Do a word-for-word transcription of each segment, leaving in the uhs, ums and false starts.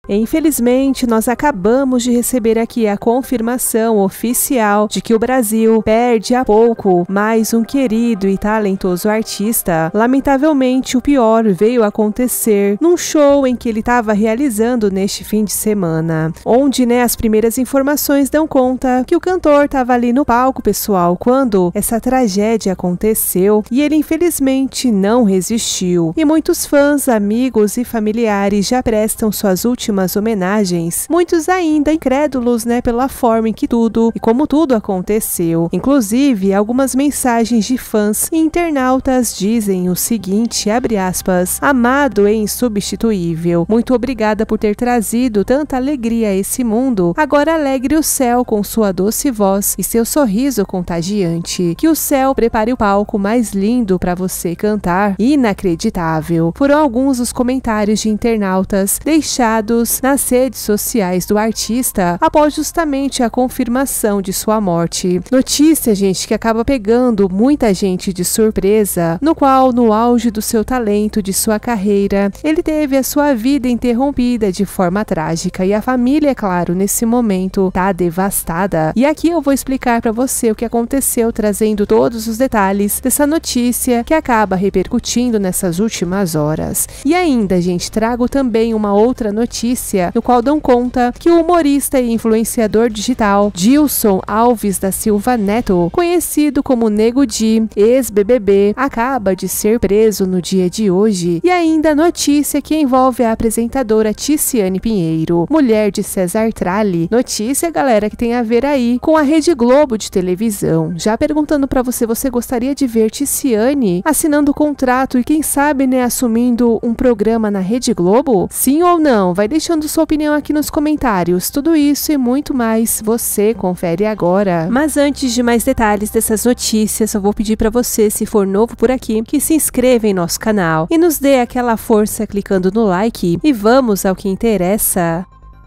Infelizmente, nós acabamos de receber aqui a confirmação oficial de que o Brasil perde há pouco mais um querido e talentoso artista. Lamentavelmente, o pior veio acontecer num show em que ele estava realizando neste fim de semana, onde, né, as primeiras informações dão conta que o cantor estava ali no palco, pessoal, quando essa tragédia aconteceu, e ele infelizmente não resistiu. E muitos fãs, amigos e familiares já prestam suas últimas homenagens, muitos ainda incrédulos, né, pela forma em que tudo e como tudo aconteceu. Inclusive, algumas mensagens de fãs e internautas dizem o seguinte, abre aspas, amado e insubstituível, muito obrigada por ter trazido tanta alegria a esse mundo, agora alegre o céu com sua doce voz e seu sorriso contagiante, que o céu prepare o palco mais lindo para você cantar, inacreditável. Foram alguns os comentários de internautas deixados nas redes sociais do artista após justamente a confirmação de sua morte. Notícia, gente, que acaba pegando muita gente de surpresa, no qual, no auge do seu talento, de sua carreira, ele teve a sua vida interrompida de forma trágica e a família, é claro, nesse momento tá devastada. E aqui eu vou explicar para você o que aconteceu, trazendo todos os detalhes dessa notícia que acaba repercutindo nessas últimas horas. E ainda, gente, trago também uma outra notícia no qual dão conta que o humorista e influenciador digital Dilson Alves da Silva Neto, conhecido como Nego Di, ex-B B B, acaba de ser preso no dia de hoje. E ainda a notícia que envolve a apresentadora Ticiane Pinheiro, mulher de César Tralli. Notícia, galera, que tem a ver aí com a Rede Globo de televisão. Já perguntando pra você, você gostaria de ver Ticiane assinando contrato e quem sabe, né, assumindo um programa na Rede Globo? Sim ou não? Vai deixando sua opinião aqui nos comentários. Tudo isso e muito mais você confere agora. Mas antes de mais detalhes dessas notícias, eu vou pedir pra você, se for novo por aqui, que se inscreva em nosso canal e nos dê aquela força clicando no like. E vamos ao que interessa.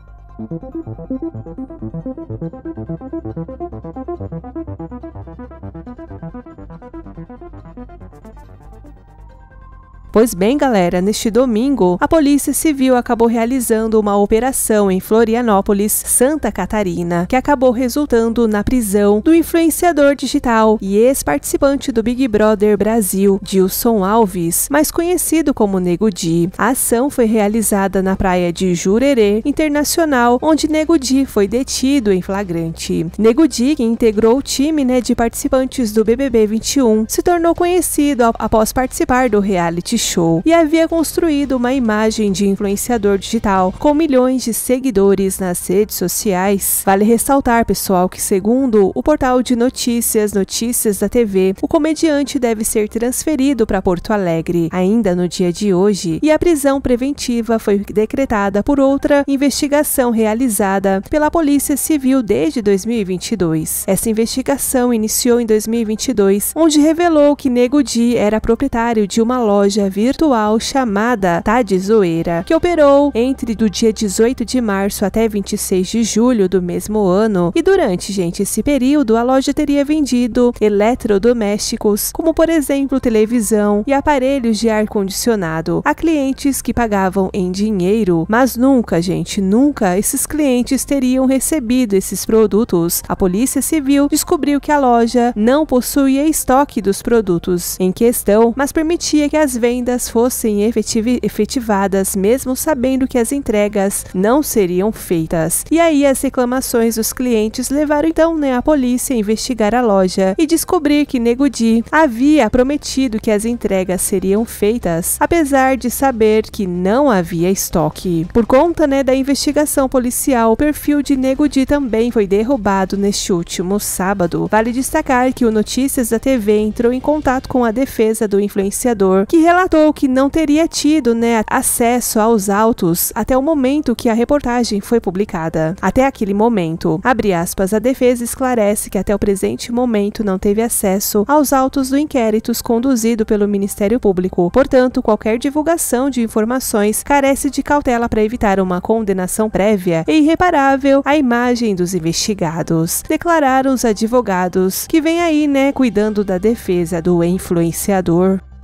Pois bem, galera, neste domingo, a Polícia Civil acabou realizando uma operação em Florianópolis, Santa Catarina, que acabou resultando na prisão do influenciador digital e ex-participante do Big Brother Brasil, Dilson Alves, mais conhecido como Nego Di. A ação foi realizada na praia de Jurerê Internacional, onde Nego Di foi detido em flagrante. Nego Di, que integrou o time, né, de participantes do B B B vinte e um, se tornou conhecido após participar do reality show e havia construído uma imagem de influenciador digital com milhões de seguidores nas redes sociais. Vale ressaltar, pessoal, que segundo o portal de notícias Notícias da T V, o comediante deve ser transferido para Porto Alegre ainda no dia de hoje e a prisão preventiva foi decretada por outra investigação realizada pela Polícia Civil desde dois mil e vinte e dois. Essa investigação iniciou em dois mil e vinte e dois, onde revelou que Nego Di era proprietário de uma loja virtual chamada Tá de Zoeira, que operou entre do dia dezoito de março até vinte e seis de julho do mesmo ano. E durante, gente, esse período, a loja teria vendido eletrodomésticos, como por exemplo televisão e aparelhos de ar-condicionado, a clientes que pagavam em dinheiro, mas nunca, gente, nunca esses clientes teriam recebido esses produtos. A Polícia Civil descobriu que a loja não possuía estoque dos produtos em questão, mas permitia que as vendas fossem efetiv efetivadas, mesmo sabendo que as entregas não seriam feitas. E aí as reclamações dos clientes levaram então, né, a polícia a investigar a loja e descobrir que Nego Di havia prometido que as entregas seriam feitas, apesar de saber que não havia estoque. Por conta, né, da investigação policial, o perfil de Nego Di também foi derrubado neste último sábado. Vale destacar que o Notícias da T V entrou em contato com a defesa do influenciador, que relatou que não teria tido, né, acesso aos autos até o momento que a reportagem foi publicada. Até aquele momento, abre aspas, a defesa esclarece que até o presente momento não teve acesso aos autos do inquérito conduzido pelo Ministério Público. Portanto, qualquer divulgação de informações carece de cautela para evitar uma condenação prévia e irreparável à imagem dos investigados, declararam os advogados que vêm aí, né, cuidando da defesa do influenciador.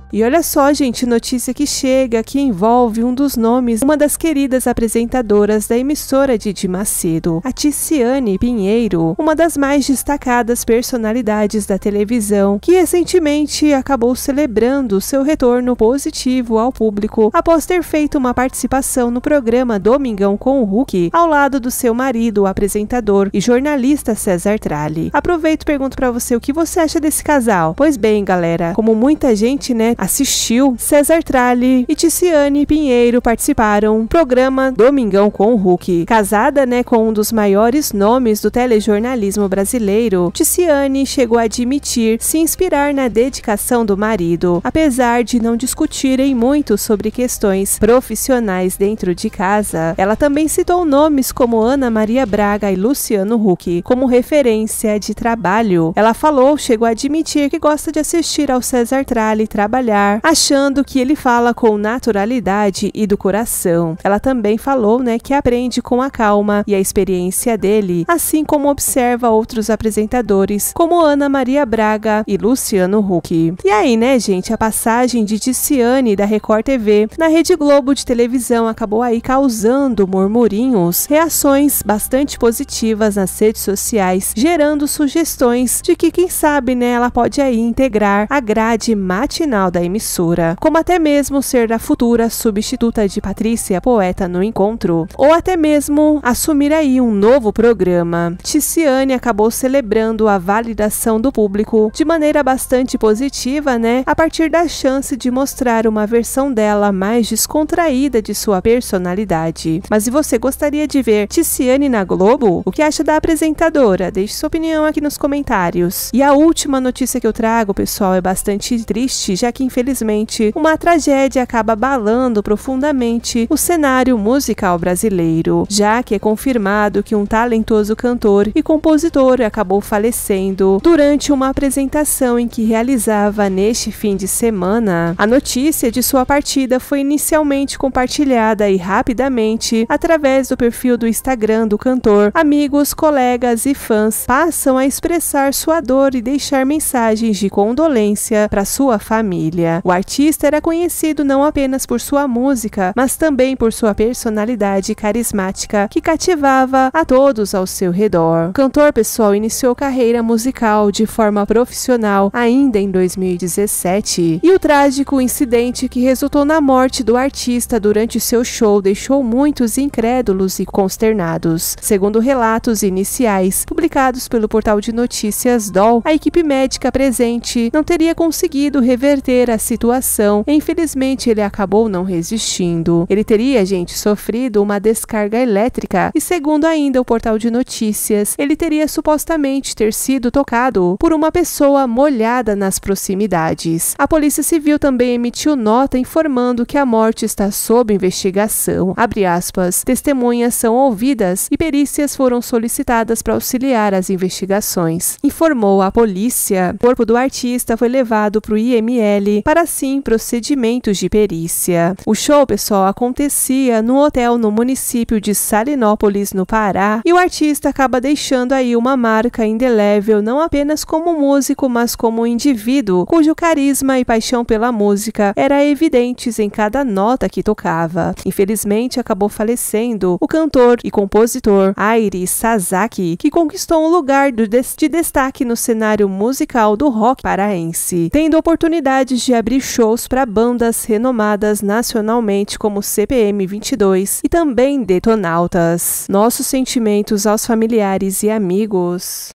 E olha só, gente, notícia que chega que envolve um dos nomes, uma das queridas apresentadoras da emissora Didi Macedo, a Ticiane Pinheiro, uma das mais destacadas personalidades da televisão, que recentemente acabou celebrando seu retorno positivo ao público após ter feito uma participação no programa Domingão com o Hulk, ao lado do seu marido, o apresentador e jornalista César Tralli. Aproveito e pergunto pra você o que você acha desse casal. Pois bem, galera, como muita gente, né, assistiu, César Tralli e Ticiane Pinheiro participaram do programa Domingão com o Hulk. Casada, né, com um dos maiores nomes do telejornalismo brasileiro, Ticiane chegou a admitir se inspirar na dedicação do marido, apesar de não discutirem muito sobre questões profissionais dentro de casa. Ela também citou nomes como Ana Maria Braga e Luciano Huck como referência de trabalho. Ela falou, chegou a admitir que gosta de assistir ao César Tralli trabalhar, achando que ele fala com naturalidade e do coração. Ela também falou, né, que aprende com a calma e a experiência dele, assim como observa outros apresentadores como Ana Maria Braga e Luciano Huck. E aí, né, gente, a passagem de Ticiane da Record T V na Rede Globo de televisão acabou aí causando murmurinhos, reações bastante positivas nas redes sociais, gerando sugestões de que, quem sabe, né, ela pode aí integrar a grade matinal da emissora, como até mesmo ser a futura substituta de Patrícia Poeta no Encontro, ou até mesmo assumir aí um novo programa. Ticiane acabou celebrando a validação do público de maneira bastante positiva, né, a partir da chance de mostrar uma versão dela mais descontraída de sua personalidade. Mas e você, gostaria de ver Ticiane na Globo? O que acha da apresentadora? Deixe sua opinião aqui nos comentários. E a última notícia que eu trago, pessoal, é bastante triste, já que infelizmente uma tragédia acaba abalando profundamente o cenário musical brasileiro, já que é confirmado que um talentoso cantor e compositor acabou falecendo durante uma apresentação em que realizava neste fim de semana. A notícia de sua partida foi inicialmente compartilhada e rapidamente através do perfil do Instagram do cantor. Amigos, colegas e fãs passam a expressar sua dor e deixar mensagens de condolência para sua família. O artista era conhecido não apenas por sua música, mas também por sua personalidade carismática que cativava a todos ao seu redor. O cantor, pessoal, iniciou carreira musical de forma profissional ainda em dois mil e dezessete, e o trágico incidente que resultou na morte do artista durante seu show deixou muitos incrédulos e consternados. Segundo relatos iniciais publicados pelo portal de notícias D O L, a equipe médica presente não teria conseguido reverter a situação e infelizmente ele acabou não resistindo. Ele teria, gente, sofrido uma descarga elétrica e, segundo ainda o portal de notícias, ele teria supostamente ter sido tocado por uma pessoa molhada nas proximidades. A Polícia Civil também emitiu nota informando que a morte está sob investigação. Abre aspas, testemunhas são ouvidas e perícias foram solicitadas para auxiliar as investigações, informou a polícia. O corpo do artista foi levado para o I M L para, sim, procedimentos de perícia. O show, pessoal, acontecia no hotel no município de Salinópolis, no Pará, e o artista acaba deixando aí uma marca indelével não apenas como músico, mas como indivíduo, cujo carisma e paixão pela música era evidentes em cada nota que tocava. Infelizmente, acabou falecendo o cantor e compositor Airi Sasaki, que conquistou um lugar de destaque no cenário musical do rock paraense, tendo oportunidades de abrir shows para bandas renomadas nacionalmente como C P M vinte e dois e também Detonautas. Nossos sentimentos aos familiares e amigos.